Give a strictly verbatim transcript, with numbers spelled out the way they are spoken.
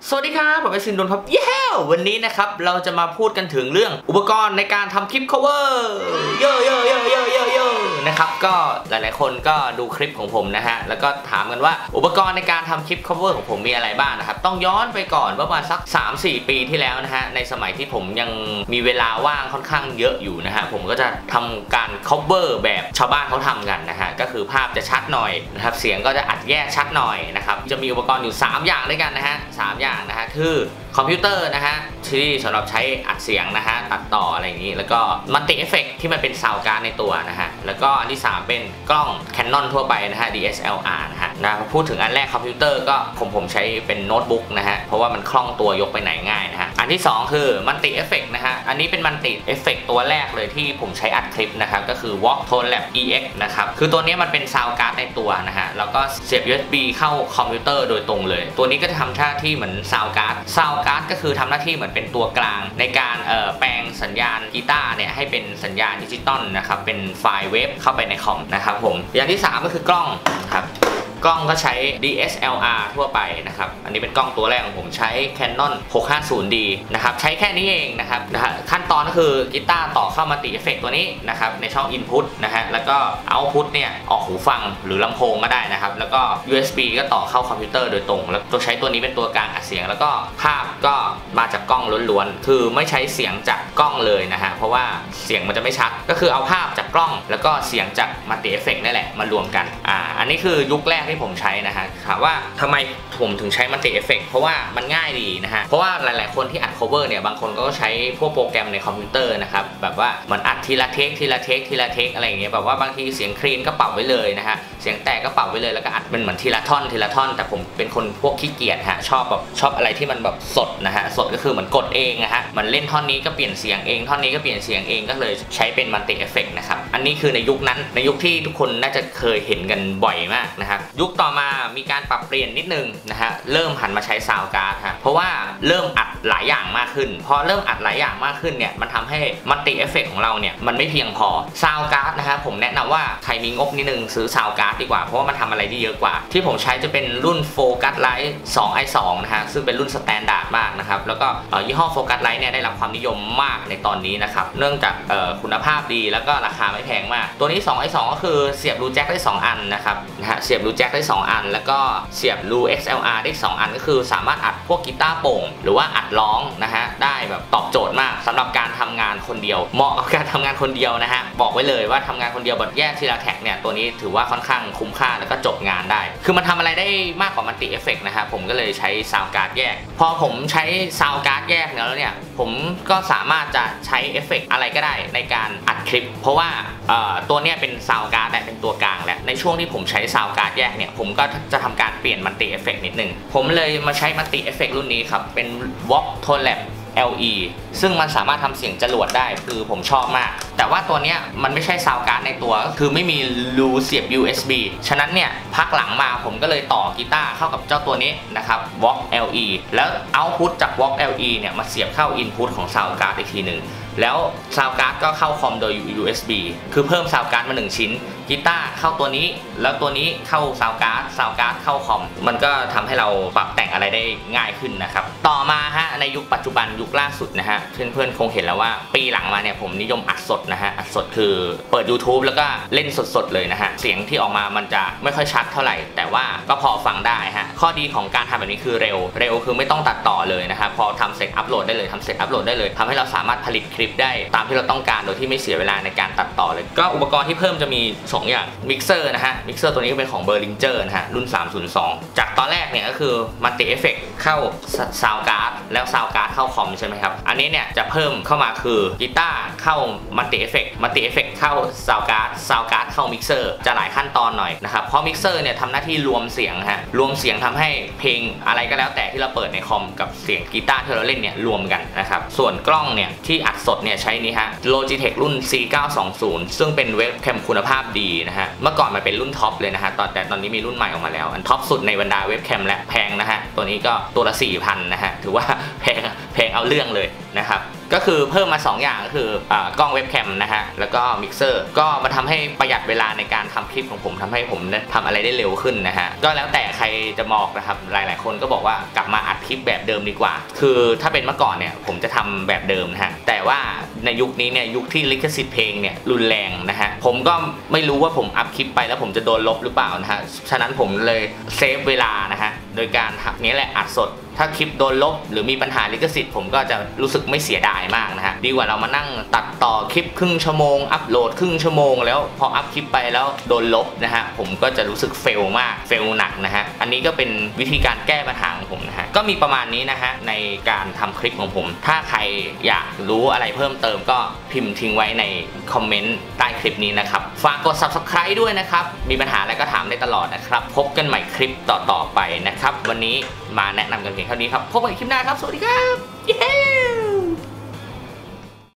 สวัสดีครับผมเป็นซินดนครับเย้วันนี้นะครับเราจะมาพูดกันถึงเรื่องอุปกรณ์ในการทำคลิป cover เยอะเยอะเยอะเยอะเยอะเยอะนะครับก็หลายๆคนก็ดูคลิปของผมนะฮะแล้วก็ถามกันว่าอุปกรณ์ในการทำคลิป cover ของผมมีอะไรบ้างนะครับต้องย้อนไปก่อนประมาณสัก สามสี่ ปีที่แล้วนะฮะในสมัยที่ผมยังมีเวลาว่างค่อนข้างเยอะอยู่นะฮะผมก็จะทำการ cover แบบชาวบ้านเขาทำกันนะฮะก็คือภาพจะชัดหน่อยนะครับเสียงก็จะอัดแยกชัดหน่อยนะครับจะมีอุปกรณ์อยู่สามอย่างด้วยกันนะฮะสามอย่างนะฮะคือคอมพิวเตอร์นะฮะที่สำหรับใช้อัดเสียงนะฮะตัดต่ออะไรอย่างนี้แล้วก็มัลติเอฟเฟกต์ที่มันเป็นซาวด์การ์ดในตัวนะฮะแล้วก็อันที่สามเป็นกล้อง Canon ทั่วไปนะฮะ ดี เอส แอล อาร์ นะฮะนะพูดถึงอันแรกคอมพิวเตอร์ก็ผมผมใช้เป็นโน้ตบุ๊กนะฮะเพราะว่ามันคล่องตัวยกไปไหนง่ายนะฮะอันที่สองคือมัลติเอฟเฟกต์นะฮะอันนี้เป็นมัลติเอฟเฟกต์ตัวแรกเลยที่ผมใช้อัดคลิปนะครับก็คือ Vox Tone Lab อี เอ็กซ์ นะครับคือตัวนี้มันเป็นซาวด์การ์ดในตัวนะฮะแล้วก็เสียบ ยู เอส บี เข้าคอมพิวเตอร์โดยตรงเลยตัวนี้ก็จะทำหน้าที่เหมือนซาวด์การ์ดซาวด์การ์ดก็คือทำหน้าที่เหมือนเป็นตัวกลางในการเอ่อแปลงสัญญาณกีตาร์เนี่ยให้เป็นสัญญาณดิจิตอลนะครับเป็นไฟล์เวฟเข้าไปในคอมนะครับผมอย่างที่สามก็คือกล้องครับกล้องก็ใช้ ดี เอส แอล อาร์ ทั่วไปนะครับอันนี้เป็นกล้องตัวแรกของผมใช้ Canon หกห้าศูนย์ ดี นะครับใช้แค่นี้เองนะครับนะฮะขั้นตอนก็คือกีตาร์ต่อเข้ามัลติเอฟเฟกต์ตัวนี้นะครับในช่อง Input นะฮะแล้วก็ Output เนี่ยออกหูฟังหรือลำโพงก็ได้นะครับแล้วก็ ยู เอส บี ก็ต่อเข้าคอมพิวเตอร์โดยตรงแล้วตัวใช้ตัวนี้เป็นตัวกลางอัดเสียงแล้วก็ภาพก็มาจากกล้องล้วนๆคือไม่ใช้เสียงจากกล้องเลยนะฮะเพราะว่าเสียงมันจะไม่ชัดก็คือเอาภาพจากกล้องแล้วก็เสียงจากมัลติเอฟเฟกต์นี่แหละมารวมกันอ่าอันนี้คือยุคแรกที่ผมใช้นะฮะถามว่าทำไมผมถึงใช้มัลติเอฟเฟกต์เพราะว่ามันง่ายดีนะฮะเพราะว่าหลายๆคนที่อัด cover เนี่ยบางคนก็ใช้พวกโปรแกรมในคอมพิวเตอร์นะครับแบบว่ามันอัดทีละเทคทีละเทคทีละเทคอะไรอย่างเงี้ยแบบว่าบางทีเสียงคลีนก็ปรับไว้เลยนะฮะเสียงแตกก็ปรับไว้เลยแล้วก็อัดเป็นเหมือนทีละท่อนทีละท่อนแต่ผมเป็นคนพวกขี้เกียจฮะชอบแบบชอบอะไรที่มันแบบสดนะฮะสดก็คือเหมือนกดเองนะฮะมันเล่นท่อนนี้ก็เปลี่ยนเสียงเองท่อนนี้ก็เปลี่ยนเสียงเองก็เลยใช้เป็นมัลติเอฟเฟกต์นะครับอันนี้คือในยุคนั้นในยุคที่ทุกคนน่าจะเคยเห็นกันบ่อยมากนะครับยุคต่อมามีการปรับเปลี่ยนนิดนึงนะฮะเริ่มหันมาใช้ซาวด์การ์ดฮะเพราะว่าเริ่มอัดหลายอย่างมากขึ้นพอเริ่มอัดหลายอย่างมากขึ้นเนี่ยมันทำให้มัลติเอฟเฟกต์ของเราเนี่ยมันไม่เพียงพอซาวด์การ์ดนะฮะผมแนะนำว่าใครมีงบนิดนึงซื้อซาวด์การ์ดดีกว่าเพราะว่ามันทำอะไรได้เยอะกว่าที่ผมใช้จะเป็นรุ่นโฟกัสไลท์ สอง ไอ สอง นะฮะซึ่งเป็นรุ่นสแตนดาร์ดมากนะครับแล้วก็ยี่ห้อโฟกัสไลท์เนี่ยได้รับความนิยมมากในตอนนี้นะครับเนื่องจากคุณภาพดีแล้วก็ราคาไม่แพงมากตัวนี้ สอง ไอ สอง ก็คือเสียบรูแจ็คได้สองอันนะครับนะฮะเสียบรูแจ็คได้สองอันแล้วก็เสียบรู เอ็กซ์ แอล อาร์ ได้สองอันก็คือสามารถอัดพวกกีตาร์โปร่งหรือว่าอัดร้องนะฮะได้แบบตอบโจทย์มากสำหรับการทำงานคนเดียวเหมาะกับการทำงานคนเดียวนะฮะบอกไว้เลยว่าทำงานคนเดียวแบบแยกทีละแท็กเนี่ยตัวนี้ถือว่าค่อนข้างคุ้มค่าแล้วก็จบงานได้คือมันทำอะไรได้มากกว่ามัลติเอฟเฟกต์นะฮะผมก็เลยใช้ซาวด์การ์ดแยกพอผมใช้ซาวด์การ์ดแยกแล้วเนี่ยผมก็สามารถจะใช้เอฟเฟกต์อะไรก็ได้ในการอัดคลิปเพราะว่าตัวเนี้ยเป็นซาวด์การ์ดและเป็นตัวกลางและในช่วงที่ผมใช้ซาวด์การ์ดแยกเนี่ยผมก็จะทำการเปลี่ยนมัลติเอฟเฟกต์นิดนึงผมเลยมาใช้มัลติเอฟเฟกต์รุ่นนี้ครับเป็น Vox Tone Lab แอล อี ซึ่งมันสามารถทำเสียงจรวดได้คือผมชอบมากแต่ว่าตัวเนี้ยมันไม่ใช่ซาวด์การ์ดในตัวก็คือไม่มีรูเสียบ ยู เอส บี ฉะนั้นเนี่ยพักหลังมาผมก็เลยต่อกีตาร์เข้ากับเจ้าตัวนี้นะครับ Vox แอล อี แล้ว Output จาก Vox แอล อี เนี่ยมาเสียบเข้า Input ของซาวด์การ์ดอีกทีหนึ่งแล้วซาวด์การ์ดก็เข้าคอมโดย ยู เอส บี คือเพิ่มซาวด์การ์ดมาหนึ่งชิ้นกีตาร์เข้าตัวนี้แล้วตัวนี้เข้าซาวด์การ์ดซาวด์การ์ดเข้าคอมมันก็ทำให้เราปรับแต่งอะไรได้ง่ายขึ้นนะครับต่อมาฮะในยุคปัจจุบันยุคล่าสุดนะฮะเพื่อนๆคงเห็นแล้วว่าปีหลังมาเนี่ยผมนิยมอัดสดนะฮะอัดสดคือเปิด YouTube แล้วก็เล่นสดๆเลยนะฮะเสียงที่ออกมามันจะไม่ค่อยชัดเท่าไหร่แต่ว่าก็พอฟังได้ฮะข้อดีของการทำแบบนี้คือเร็วเร็วคือไม่ต้องตัดต่อเลยนะครับพอทำเสร็จอัปโหลดได้เลยทำเสร็จอัปโหลดได้เลยทำให้เราสามารถผลิตคลิปได้ตามที่เราต้องการโดยที่ไม่เสียเวลาในการตัดต่อเลยก็อุปกรณ์ที่เพิ่มจะมีสองอย่างมิกเซอร์นะฮะมิกเซอร์ตัวนี้ก็เป็นของ Behringer นะฮะรุ่นสามศูนย์สองจากตอนแรกเนี่ยก็คือมัลติเอฟเฟกต์เข้าซาวด์การ์ดแล้วซาวด์การ์ดเข้าคอมใช่ไหมครับอันนี้เนี่ยจะเพิ่มเข้ามาคือกีตาร์เข้ามัลติเอฟเฟกต์มัลติเอฟเฟกต์เข้าซาวด์การ์ดซาวด์การ์ดเข้ามิกเซอร์จะหลายขั้นตอนหน่อยนะครับเพราะมิกเซอร์เนี่ยทำหน้าที่รวมเสียงฮะรวมเสียงทำให้เพลงอะไรก็แล้วแต่ที่เราเปิดในคอมกับเสียงกีตาร์ที่เราเล่นเนี่ยรวมกันนะครับส่วนกล้องเนี่ยที่อัดสดเนี่ยใช้นี่ฮะ Logitech รุ่น ซี เก้าสองศูนย์ ซึ่งเป็นเว็บแคมคุณภาพดีนะฮะเมื่อก่อนมันเป็นรุ่นท็อปเลยนะฮะตอนแต่ตอนนี้มีรุ่นใหม่ออกมาแล้วอันท็อปสุดในบรรดาเว็บแคมและแพงนะฮะตัวนี้ก็ตัวละ สี่พัน นะฮะถือว่าแพงแพงเอาเรื่องเลยนะครับก็คือเพิ่มมาสองอย่างก็คืออ่ากล้องเว็บแคมนะฮะแล้วก็มิกเซอร์ก็มาทำให้ประหยัดเวลาในการทำคลิปของผมทำให้ผมทำอะไรได้เร็วขึ้นนะฮะก็แล้วแต่ใครจะมองนะครับหลายๆคนก็บอกว่ากลับมาอัดคลิปแบบเดิมดีกว่าคือถ้าเป็นเมื่อก่อนเนี่ยผมจะทำแบบเดิมนะฮะแต่ว่าในยุคนี้เนี่ยยุคที่ลิขสิทธิ์เพลงเนี่ยรุนแรงนะฮะผมก็ไม่รู้ว่าผมอัพคลิปไปแล้วผมจะโดนลบหรือเปล่านะฮะฉะนั้นผมเลยเซฟเวลานะฮะโดยการนี้แหละอัดสดถ้าคลิปโดนลบหรือมีปัญหาลิขสิทธิ์ผมก็จะรู้สึกไม่เสียดายมากนะฮะดีกว่าเรามานั่งตัดต่อคลิปครึ่งชั่วโมงอัปโหลดครึ่งชั่วโมงแล้วพออัพคลิปไปแล้วโดนลบนะฮะผมก็จะรู้สึกเฟลมากเฟลหนักนะฮะอันนี้ก็เป็นวิธีการแก้ปัญหาของผมนะฮะก็มีประมาณนี้นะฮะในการทำคลิปของผมถ้าใครอยากรู้อะไรเพิ่มเติมก็พิมพ์ทิ้งไว้ในคอมเมนต์ใต้คลิปนี้นะครับฝากกด ซับสไครบ์ ด้วยนะครับมีปัญหาอะไรก็ถามได้ตลอดนะครับพบกันใหม่คลิปต่อๆไปนะครับวันนี้มาแนะนำกันเพียงเท่านี้ครับพบกันคลิปหน้าครับสวัสดีครับ